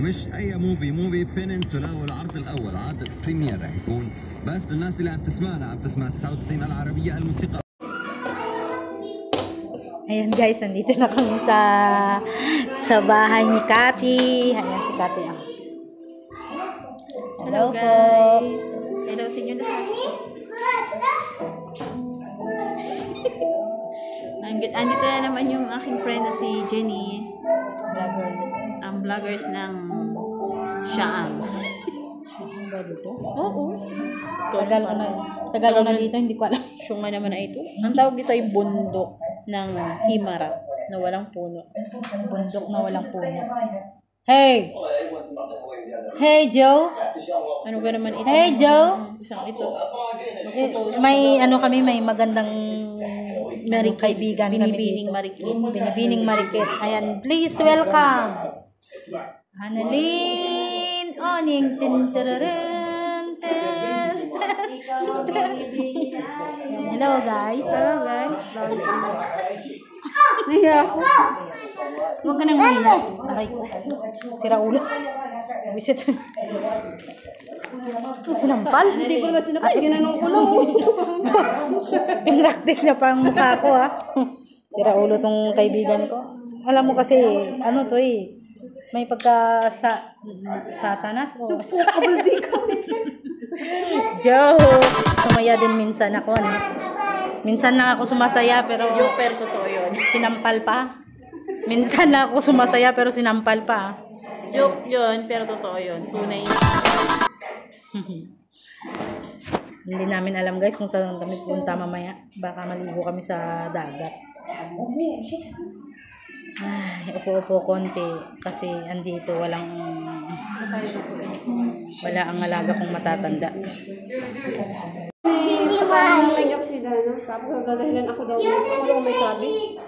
مش اي موفي بيننسولا، والعرض الاول عرض بريمير رح يكون بس للناس اللي عم تسمع 99 العربيه الموسيقى. Ayan guys, nandito na kami sa bahay ni Cathy. Ayan si Cathy. Hello guys. Hello sa inyo lahat. Andito na naman yung aking friend na si Jenny. Vloggers. Ang vloggers ng Siam. Siam ba dito? Oo. Tagal ko na dito, hindi ko alam. Siya nga naman na ito. Ang tawag dito ay bundok ng Imarat na walang puno. Bundok na walang puno. Hey! Hey, Joe! Ano ba naman ito? Hey, Joe! Isang ito. May magandang kaibigan kami Binibining dito. Marikit. Binibining Marikit. Ayan, please welcome Annalyn Oning Tintararen. Hello guys. Hello guys. Naya ako. Huwag ka nang umiyak. Aray ko. Sira ulo. Visit. Sinampal? Hindi ko naman sinampal. Ginanong ko lang. Pinractice niya pa ang mukha ko ha. Sira ulo tong kaibigan ko. Alam mo kasi, ano to eh. May pagka satanas. Kabaldi ko. Joke! Sumaya din minsan ako. Ano? Minsan lang ako sumasaya pero Joker ko to yun. sinampal pa. Minsan lang ako sumasaya pero sinampal pa. Joke yun, pero totoo yun. Tunay. Hindi namin alam guys kung saan kami punta mamaya. Baka maligo kami sa dagat. Ay, upo-upo konti kasi andito wala ang alaga kong matatanda. Make-up si Dana. Tapos dadahilan ako daw. Ako daw may sabi.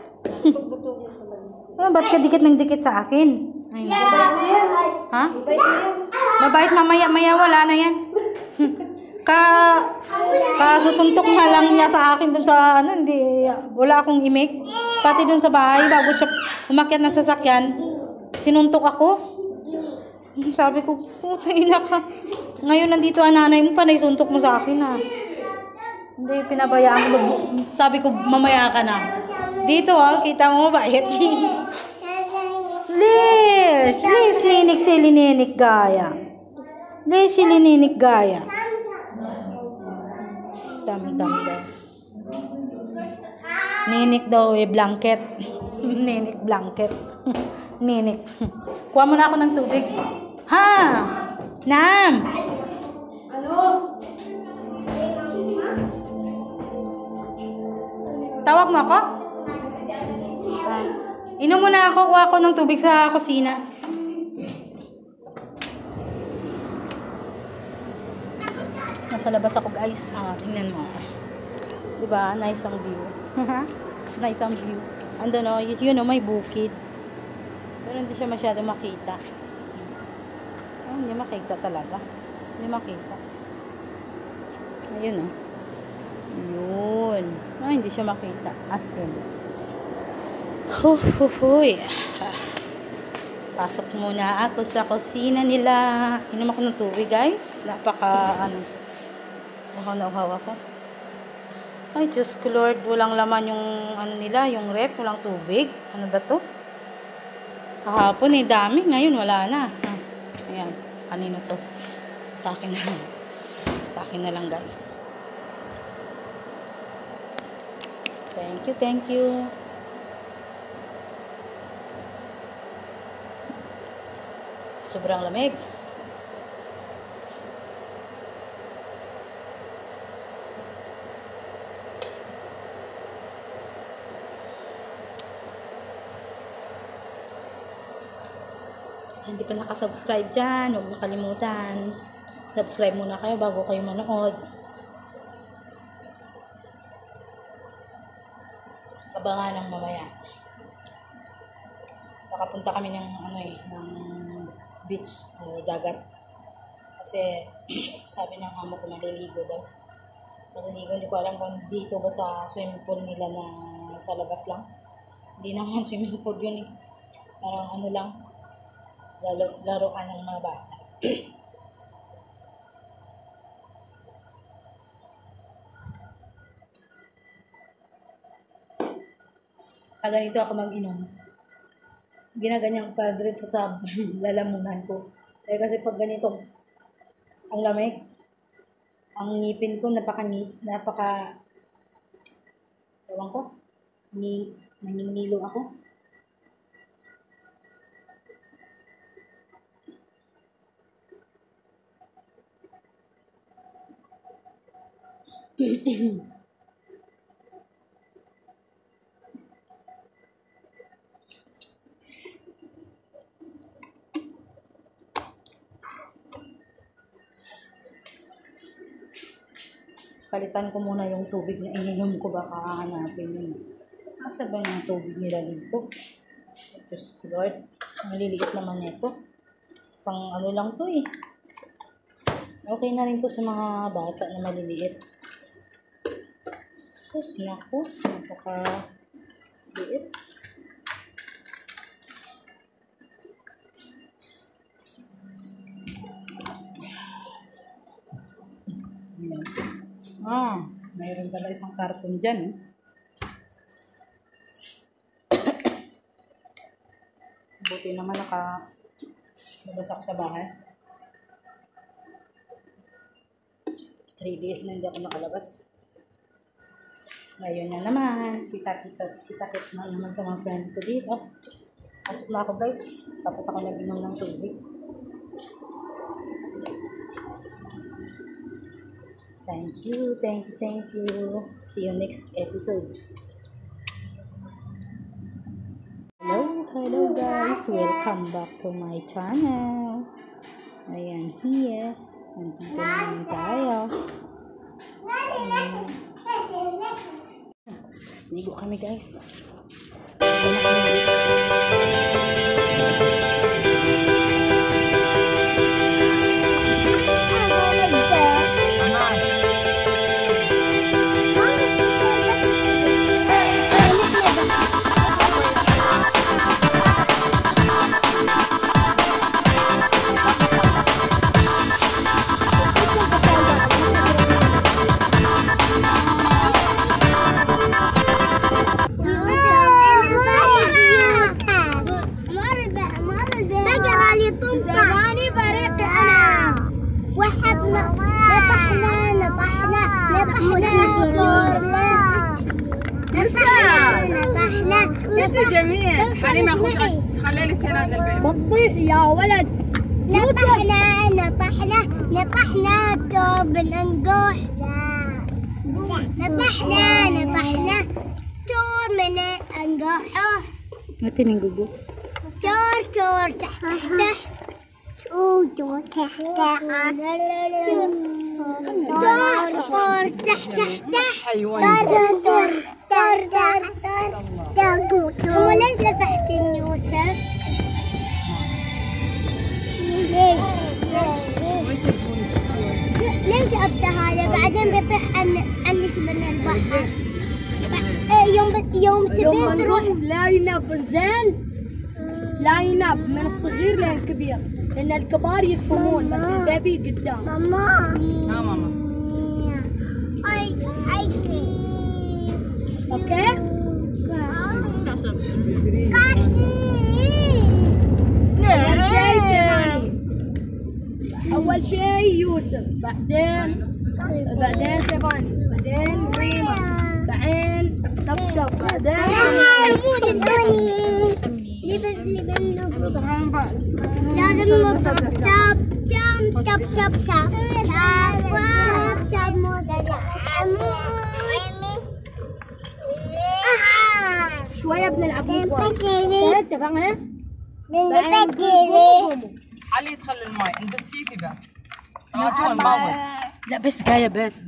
Ba't ka dikit ng dikit sa akin? Ay, ha? Mabait mamaya-maya wala na yan. Kasusuntok nga lang niya sa akin dun sa wala akong imik. Pati dun sa bahay bago siya umakyat ng sasakyan, sinuntok ako. Sabi ko, puta ina ka. Ngayon nandito ang nanay mo, panay suntok mo sa akin ha. Hindi, pinabayaan mo. Sabi ko, mamaya ka na. Dito kita mo mabait. Liz, ninik si lininik gaya. Liz, si lininik gaya. Dami daw. Ninik daw blanket. Ninik blanket. Ninik. Kuha mo na ako ng tubig. Ha? Nam! Tawag mo ako? Inom mo na ako. Kuha ako ng tubig sa kusina. Nasa labas ako guys. Tingnan mo. Diba? Nice ang view. Nice ang view. Ando no, may bukid. Pero hindi siya masyado makita. Hindi makita talaga. Hindi makita. Ayun Yun. Hindi siya makita. As in. Huy. Pasok muna ako sa kusina nila. Inom ako ng tubig guys. Uhaw ako. Ay, Diyos ko Lord, walang laman yung nila, yung rep, walang tubig. Ano ba to? Kahapon dami, ngayon wala na. Ayan, kanino to? Sa akin na lang. Sa akin na lang guys. Thank you. Sobrang lamig. So, hindi pa nakasubscribe dyan, huwag niyo kalimutan. Subscribe muna kayo bago kayo manood. Abangan ng mamaya. Makapunta kami ng ng beach o dagat. Kasi sabi ng amo ko maliligo daw. Maliligo, hindi ko alam kung dito ba sa swimming pool nila na sa labas lang. Hindi naman swimming pool yun eh. Parang lang. laruan ng mga bata. Pag ganito ako mag-inom, ginaganyan ko para diretso sa lalamunan ko. Kasi pag ganito, ang lamig, ang ngipin ko ewan ko, naninilo ako. Palitan ko muna yung tubig na ininom ko, baka hahanapin yun. Asa ba yung tubig nila dito? Diyos ko Lord, maliliit naman ito. Isang ano lang to eh. Okay na rin to sa mga bata na maliliit. Sus, naku, napaka-liit. Mayroon pala isang karton dyan. Buti naman labas ako sa bahay. 3 days na hindi ako nakalabas. Ngayon na naman, kita-kits na naman sa mga friend ko dito. Pasok na ako guys. Tapos ako nag-inom ng tubig. Thank you. See you next episode. Hello guys. Welcome back to my channel. Ayan, here. Nandito naman tayo. Ligo kami guys. Ligo na kami guys. انت جميل حليمة خش خلي لي السنة عند البيت بطيء يا ولد نطحنا توب ننقح نطحنا تور من انقحه Mati ng gugo. تور تحت تور تحت وليش لفحتين يوسف؟ ليش أبسه هذا بعدين بيطيح عني من البحر يوم تبين تروح لا ينب زين لا ينب من الصغير للكبير لأن الكبار يفهمون بس البيبي قدام ماما ماما I أوكي أول شيء يوسف بعدين سيفاني بعدين ريما بعدين طبطب بعدين لازم نطب شوية بنلعب اتفقنا؟ علي يدخل الماء نبسيه في بس سمعتوا الماء لا بس جاية بس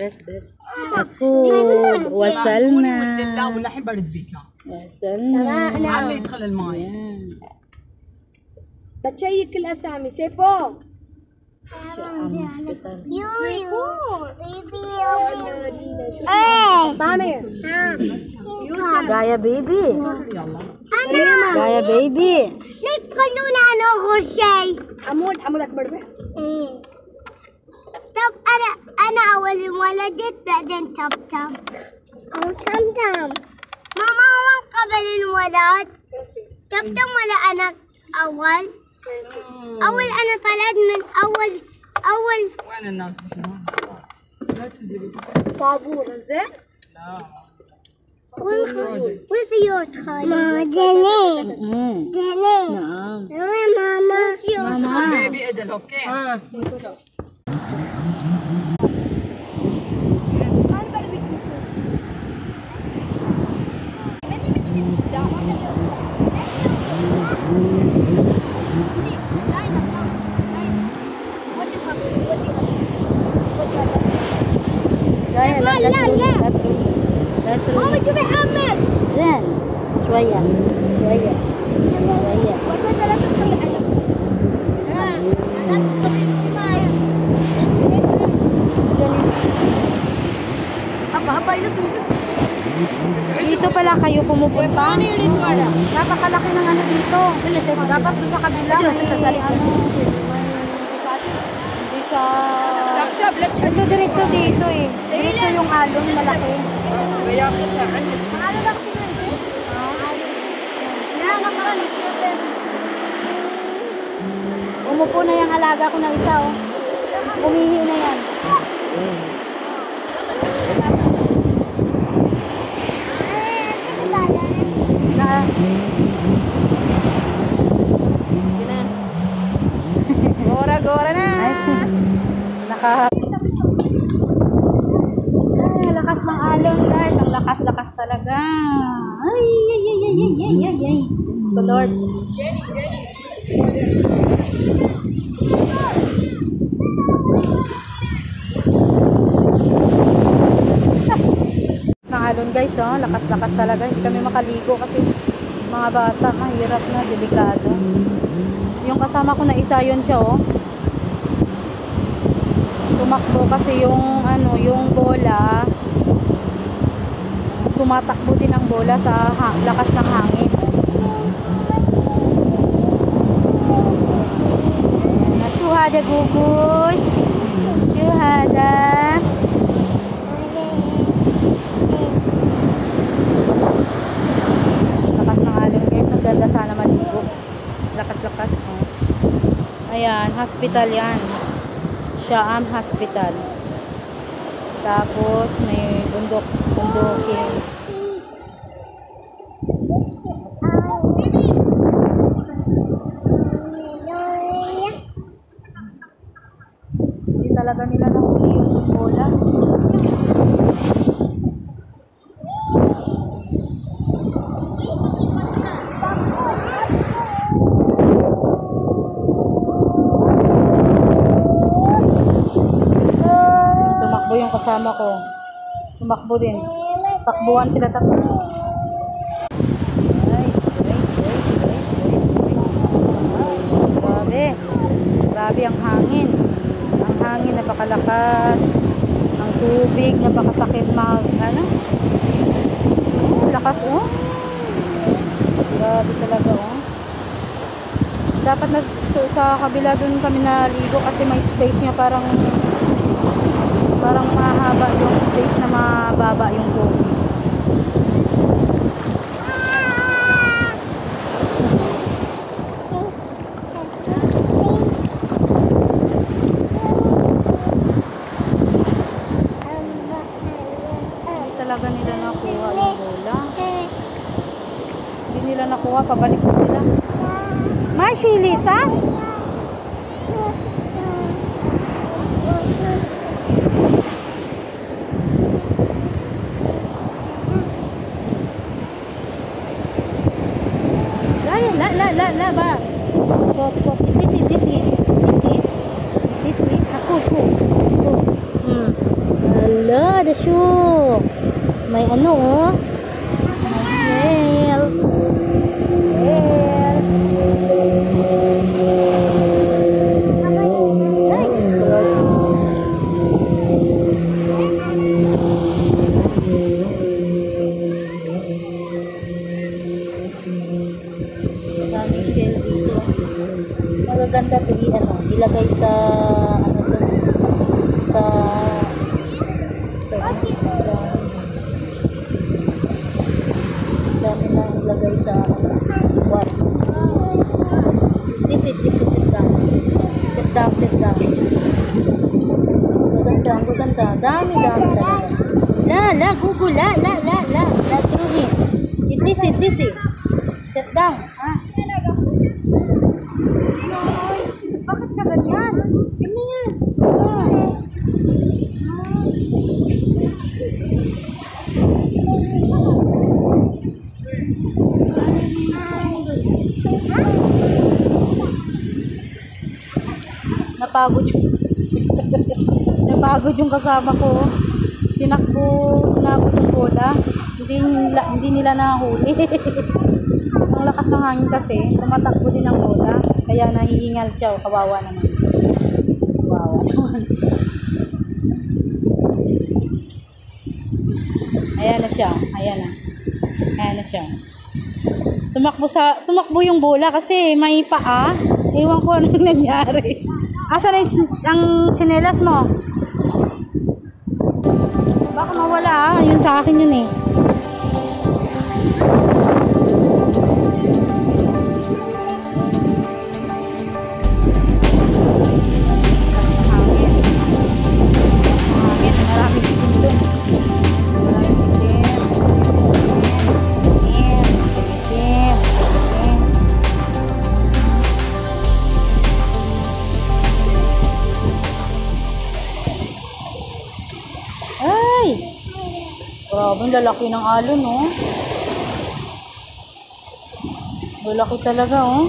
وصلنا لله والحين برد بيك وصلنا علي يدخل الماء بتشيك الأسامي سيفو طامر Gaya baby. يلا Gaya baby. يقولون أنا آخر شيء. حمود أكبر منه. طب أنا أول ولدت بعدين تم. أو تم. ماما هو قبل الولد. تم ولا أنا أول؟ أنا طلعت من أول. وين الناس دحين؟ لا تجيبي. طابور زين. لا. والخيوط خالي. ماما جنين. نعم. ماما. بيبي إدل أوكي. لا تروح. ماما شوفي محمد. زين شوية. Dito pala kayo pumupunta. Napakalaki ng ano dito. Dapat doon sa kabila. Hindi siya... Ito diretso dito eh. Diretso yung alon malaki. Umupo na yung alaga ko na isa oh. Umihi na yan. Gora na. Ay, lakas ng alon guys. Ang lakas talaga. Ay. Yes, ko Lord. Ng alon guys, oh. Lakas talaga. Hindi kami makaligo kasi mga bata, mahirap na, delikado. Yung kasama ko na isa yun siya, oh. Tumakbo kasi yung bola. Tumatakbo din ang bola sa lakas ng hangin. Suhada gugus. Suhada. Lakas ng alon guys. Ang ganda sana maligo. Lakas. Oh. Ayan, hospital yan. Siam Hospital. Tapos may bundokin. Hindi talaga nila nahuli yung bola. Yung kasama ko tumakbo din, takbuhan sila tatlo. Guys. Grabe ang hangin napakalakas, ang tubig napakasakit lakas oh, grabe talaga oh. Dapat sa kabila dun kami naligo kasi may space niya, parang mahaba yung space na mababa yung tubig. Hindi talaga nila nakuha yung bola. Hindi nila nakuha, pabalik na sila. Mashi, Lisa? La ba. Pop. This way. Aku. Hala, ada shoe. May ano oh. Nail. Ay, Diyos ko Lord. daming shell dito. Magaganda to ilagay sa ano to, sa dami na ilagay sa what? This is sit down. Sit down. Maganda. Dami talaga. La, Gugu, la, truhin. Idlisi. Sit down, ha? Bakit ka ganyan? Ganyan. Napagod yung kasama ko. Tinakbo yung bola. Hindi nila nahuli. Ang lakas ng hangin kasi, tumatakbo din ang bola. Kaya nahihingal siya. Kawawa naman. Ayan na siya. Tumakbo yung bola kasi may paa. Ewan ko anong nangyari. Asa na ang tsinelas mo? Baka mawala yun sa akin yun eh. Grabe, lalaki ng alon, oh. Lalaki talaga, oh.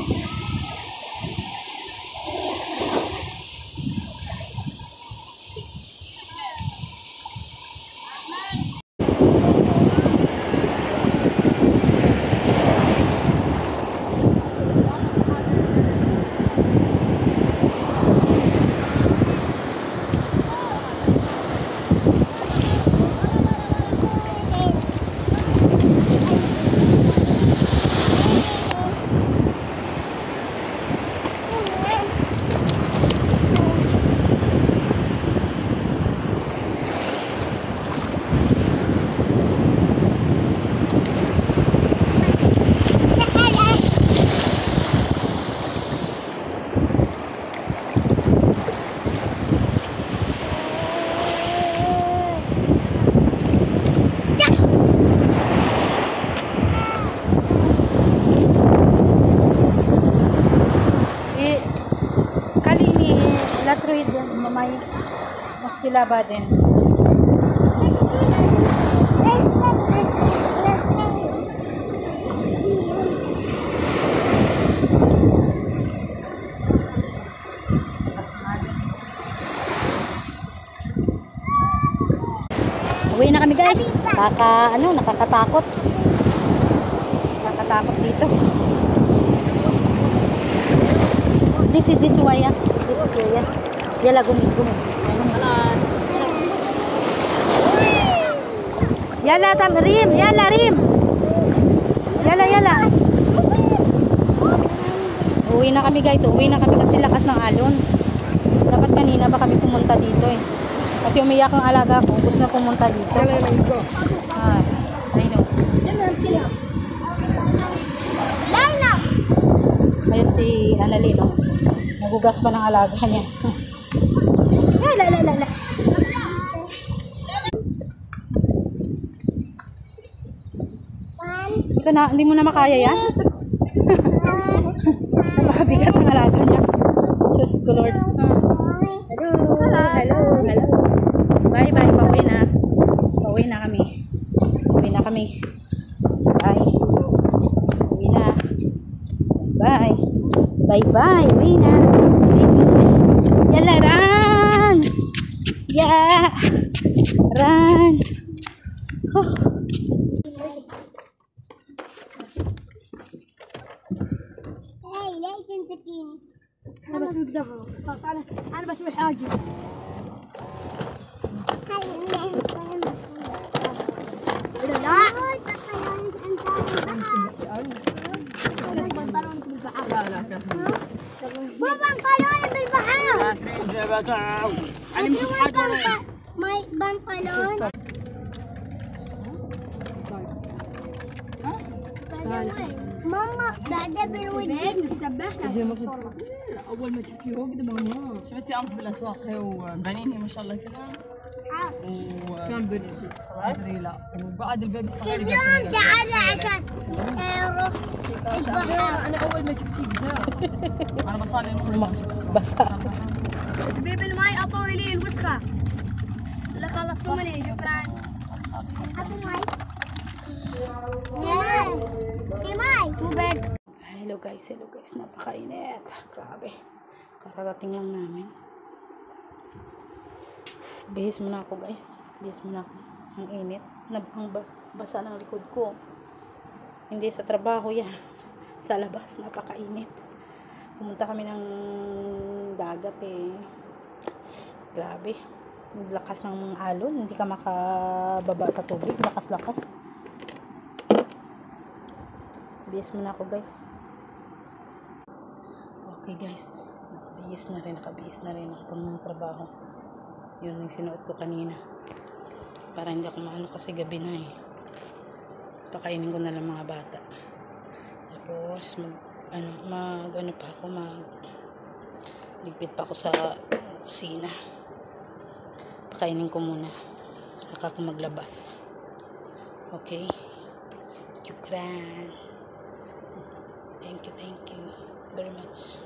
Latroid mamay maskilaba din. Uwi na kami guys. Nakakatakot. Nakakatakot dito. This is why. Yala gumi. Yala rim. Yala. Uwi na kami guys. Uwi na kami kasi lakas ng alon. Dapat kanina ba kami pumunta dito eh. Kasi umiyak ang alaga ko. Gusto na pumunta dito. I know. Ayun si Annalyn, no? Nagugas pa ng alaga niya. La. Hindi mo na makaya yan? Napakabigat ng alaga niya. Diyos ko Lord. Hello. Bye. Pauwi na kami. Bye. Uwi na. Bye. Uwi na. Yala, run! Yeah! Run! Huh. Hey, ليش تمسكين؟ انا بسوي دغري خلاص انا بسوي حاجه لا My pantalon. ماما بعدها بالودي نسبح اول ما تشوفيه وقت ماما شفتي امس بالاسواق هي وبنيني ما شاء الله كلها كان بري ادري لا وبعد البيبي الصغير كل يوم تعال عشان نروح البحر. انا اول ما شفتيه انا بصلي المغرب Basa. بيب الماي اطوي لي الوسخه لا خلصوا لي شكرا Happy Mike. Yeah. Hey Mike. Tubig. Hello guys, napakainit. Grabe. Kararating lang namin. Bihis muna ako guys. Bihis muna ako. Ang init. Ang basa ng likod ko. Hindi sa trabaho yan. Sa labas, napakainit. Pumunta kami ng dagat eh. Grabe. Lakas ng alon. Hindi ka makababa sa tubig. Lakas-lakas. Bihis muna ako guys. Okay guys. Nakabihis na rin ako pang trabaho. Yun yung sinuot ko kanina. Para hindi ako maano kasi gabi na eh. Pakainin ko na lang mga bata. Tapos ligpit pa ako sa kusina. Pakainin ko muna. Saka ako maglabas. Okay? Shukran. Thank you very much.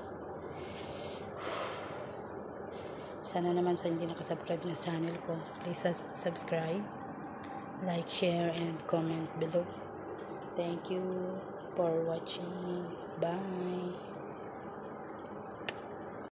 Sana naman sa hindi nakasubscribe na channel ko, please subscribe, like, share, and comment below. Thank you for watching. Bye.